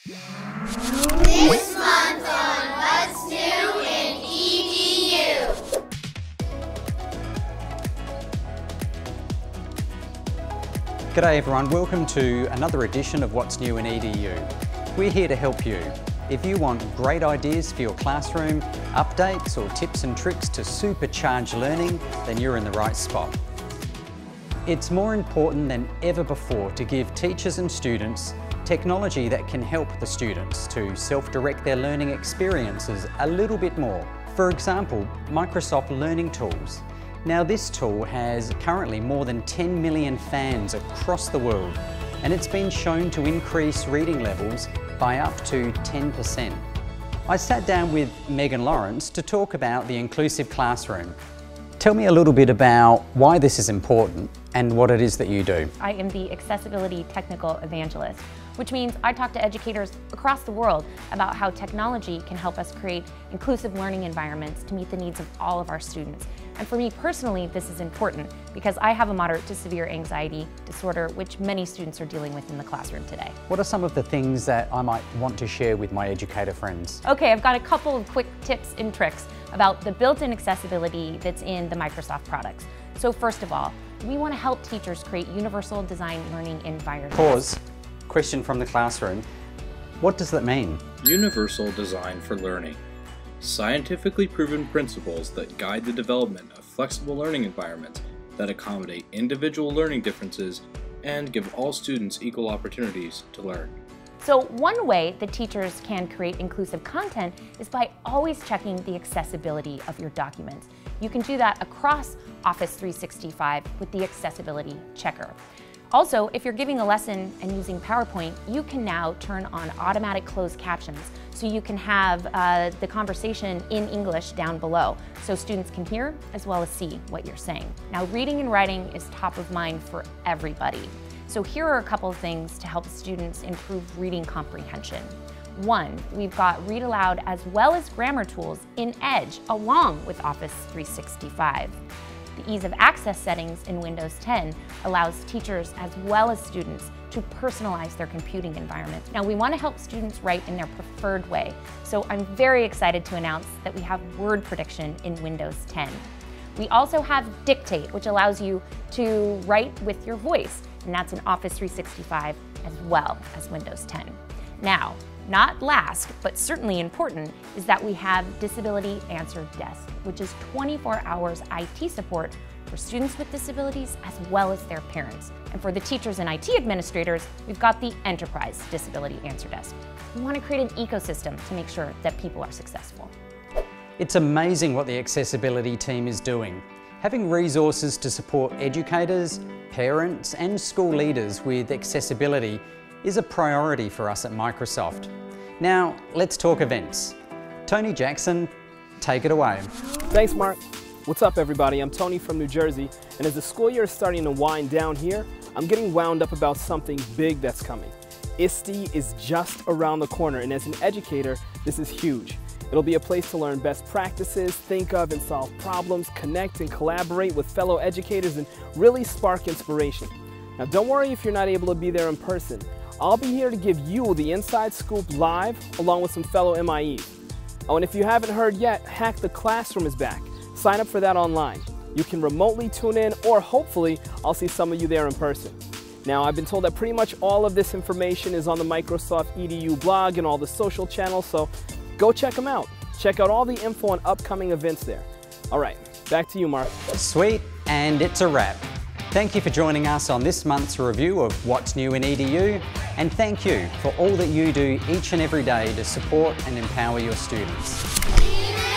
This month on What's New in EDU. G'day everyone, welcome to another edition of What's New in EDU. We're here to help you. If you want great ideas for your classroom, updates or tips and tricks to supercharge learning, then you're in the right spot. It's more important than ever before to give teachers and students technology that can help the students to self-direct their learning experiences a little bit more. For example, Microsoft Learning Tools. Now this tool has currently more than 10 million fans across the world, and it's been shown to increase reading levels by up to 10%. I sat down with Megan Lawrence to talk about the inclusive classroom. Tell me a little bit about why this is important and what it is that you do. I am the Accessibility Technical Evangelist, which means I talk to educators across the world about how technology can help us create inclusive learning environments to meet the needs of all of our students. And for me personally, this is important because I have a moderate to severe anxiety disorder, which many students are dealing with in the classroom today. What are some of the things that I might want to share with my educator friends? Okay, I've got a couple of quick tips and tricks about the built-in accessibility that's in the Microsoft products. So first of all, we want to help teachers create universal design learning environments. Pause. Question from the classroom. What does that mean? Universal design for learning. Scientifically proven principles that guide the development of flexible learning environments that accommodate individual learning differences and give all students equal opportunities to learn. So one way that teachers can create inclusive content is by always checking the accessibility of your documents. You can do that across Office 365 with the accessibility checker. Also, if you're giving a lesson and using PowerPoint, you can now turn on automatic closed captions so you can have the conversation in English down below so students can hear as well as see what you're saying. Now, reading and writing is top of mind for everybody. So here are a couple of things to help students improve reading comprehension. One, we've got Read Aloud as well as grammar tools in Edge along with Office 365. The ease of access settings in Windows 10 allows teachers as well as students to personalize their computing environment. Now we want to help students write in their preferred way, so I'm very excited to announce that we have word prediction in Windows 10. We also have Dictate, which allows you to write with your voice, and that's in Office 365 as well as Windows 10. Now, not last, but certainly important, is that we have Disability Answer Desk, which is 24 hours IT support for students with disabilities as well as their parents. And for the teachers and IT administrators, we've got the Enterprise Disability Answer Desk. We want to create an ecosystem to make sure that people are successful. It's amazing what the accessibility team is doing. Having resources to support educators, parents and school leaders with accessibility is a priority for us at Microsoft. Now, let's talk events. Tony Jackson, take it away. Thanks, Mark. What's up, everybody? I'm Tony from New Jersey, and as the school year is starting to wind down here, I'm getting wound up about something big that's coming. ISTE is just around the corner, and as an educator, this is huge. It'll be a place to learn best practices, think of and solve problems, connect and collaborate with fellow educators, and really spark inspiration. Now, don't worry if you're not able to be there in person. I'll be here to give you the inside scoop live, along with some fellow MIEs. Oh, and if you haven't heard yet, Hack the Classroom is back. Sign up for that online. You can remotely tune in, or hopefully, I'll see some of you there in person. Now, I've been told that pretty much all of this information is on the Microsoft EDU blog and all the social channels, so go check them out. Check out all the info on upcoming events there. All right, back to you, Mark. Sweet, and it's a wrap. Thank you for joining us on this month's review of What's New in EDU, and thank you for all that you do each and every day to support and empower your students.